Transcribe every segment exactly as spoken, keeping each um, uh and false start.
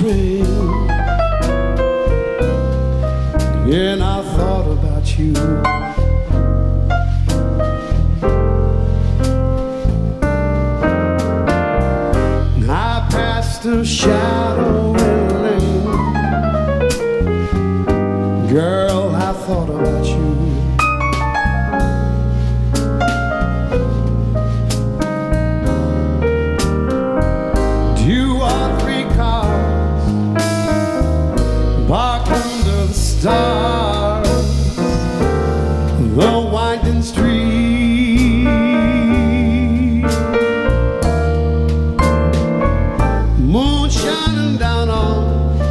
train, and I thought about you. I passed a shadow in the lane. Girl, I thought about you. Two or three cars parked under the stars, the winding street, moon shining down on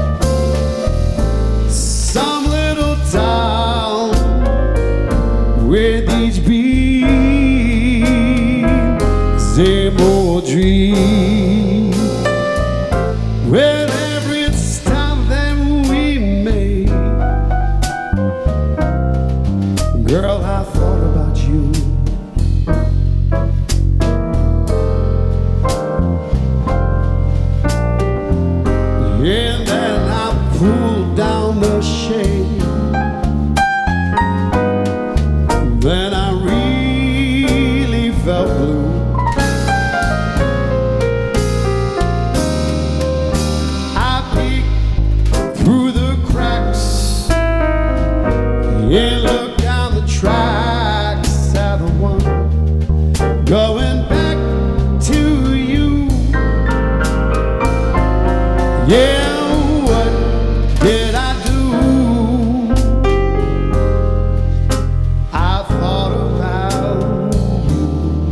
some little town with each beat same old dream. With every stop that we made, girl, I thought about you. And then I pulled down the shade. Then I really felt blue. And look down the tracks at the one going back to you. Yeah, what did I do? I thought about you.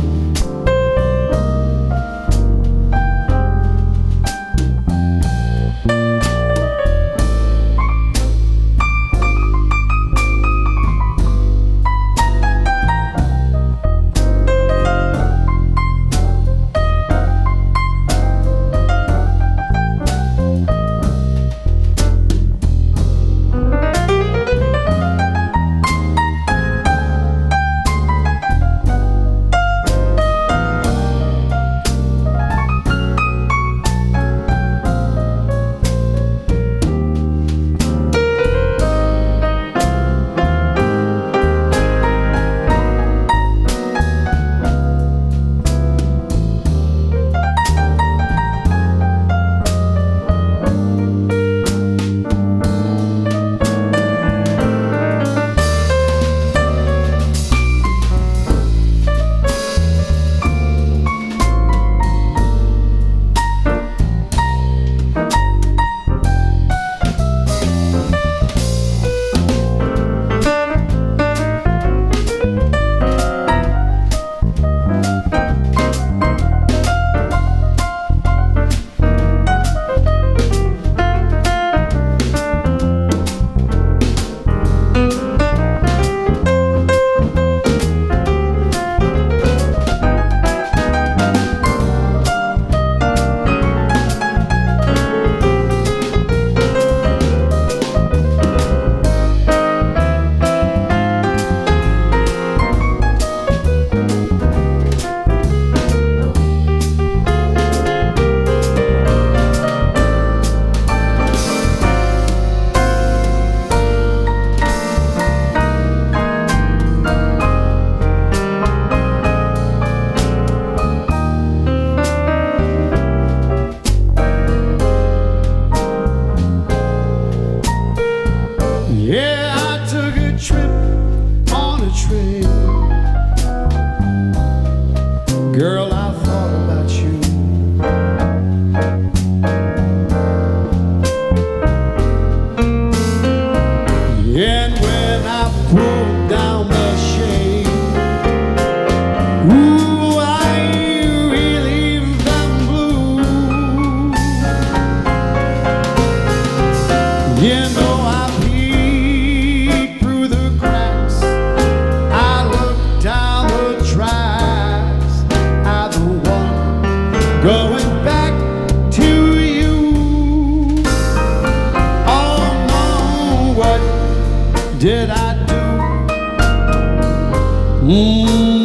Yeah, I took a trip on a train. Girl, I thought about you. And when I pulled down the shade, ooh, I really felt blue. You know, I going back to you. Oh no, what did I do? Mm.